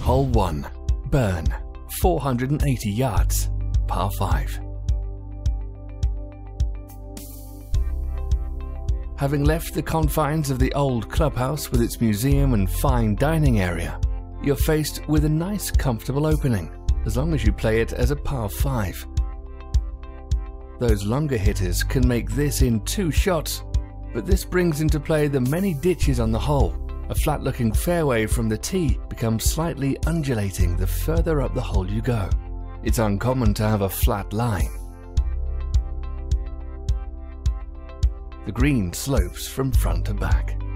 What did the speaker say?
Hole 1. Burn, 480 yards, par 5. Having left the confines of the old clubhouse with its museum and fine dining area, you're faced with a nice comfortable opening, as long as you play it as a par 5. Those longer hitters can make this in 2 shots, but this brings into play the many ditches on the hole. A flat-looking fairway from the tee becomes slightly undulating the further up the hole you go. It's uncommon to have a flat line. The green slopes from front to back.